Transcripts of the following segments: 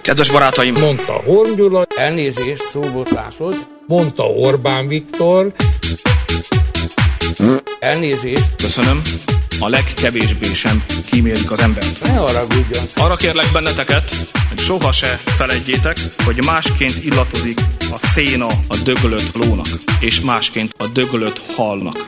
Kedves barátaim! Mondta Horn Gyula, elnézést, szóbotlás volt. Mondta Orbán Viktor. Elnézést. Köszönöm. A legkevésbé sem kímélik az embert. Ne haragudjon. Arra kérlek benneteket, hogy soha se feledjétek, hogy másként illatozik a széna a dögölött lónak, és másként a dögölött halnak.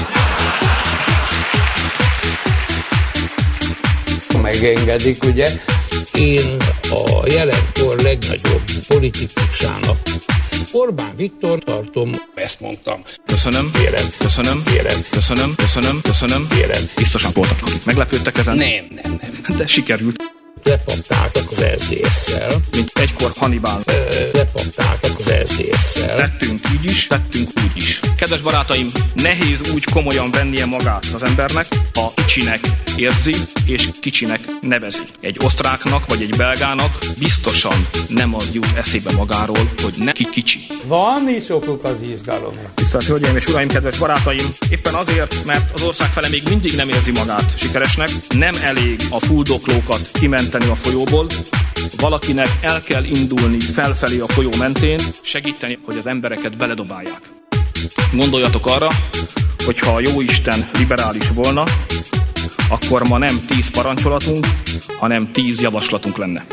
Megengedik, ugye? Én a jelenkor legnagyobb politikusának Orbán Viktor tartom, ezt mondtam. Köszönöm. Kérem. Köszönöm. Kérem. Köszönöm. Köszönöm. Köszönöm. Kérem. Biztosan voltak, akik meglepődtek ezen. Nem. De sikerült. Lepaktáltak az SZDSZ-szel. Mint egykor Hannibal. Lepaktáltak az SZDSZ-szel. Tettünk így is, tettünk úgy is. Kedves barátaim, nehéz úgy komolyan vennie magát az embernek, ha kicsinek érzi és kicsinek nevezi. Egy osztráknak vagy egy belgának biztosan nem az jut eszébe magáról, hogy neki kicsi. Van is okuk az izgalomra. Tisztelt Hölgyeim és Uraim, kedves barátaim! Éppen azért, mert az ország fele még mindig nem érzi magát sikeresnek, nem elég a fuldoklókat kimenteni a folyóból, valakinek el kell indulni felfelé a folyó mentén, segíteni, hogy az embereket beledobálják. Gondoljatok arra, hogyha a Jóisten liberális volna, akkor ma nem 10 parancsolatunk, hanem 10 javaslatunk lenne.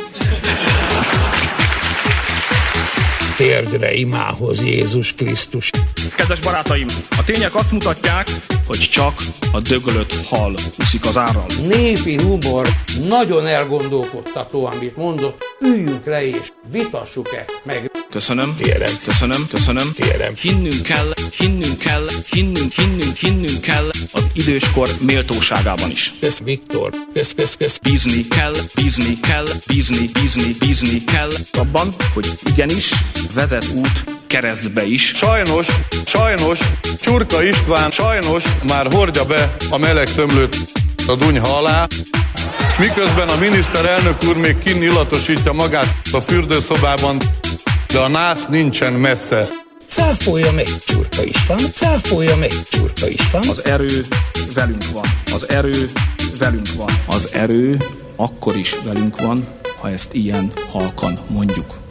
Térdre imához Jézus Krisztus. Kedves barátaim, a tények azt mutatják, hogy csak a dögölött hal úszik az árral. Népi humor, nagyon elgondolkodtató, amit mondott. Üljünk le és vitassuk ezt meg. Köszönöm. Kérem. Köszönöm. Kérem. Hinnünk kell az időskor méltóságában is. Kösz, Viktor. Kösz. Bízni kell abban, hogy igenis vezet út keresztbe is. Sajnos, Csurka István már hordja be a meleg tömlőt a dunyha alá, miközben a miniszterelnök úr még kinn illatosítja magát a fürdőszobában, de a nász nincsen messze. Cáfolja meg Csurka István. Az erő velünk van. Az erő akkor is velünk van, ha ezt ilyen halkan mondjuk.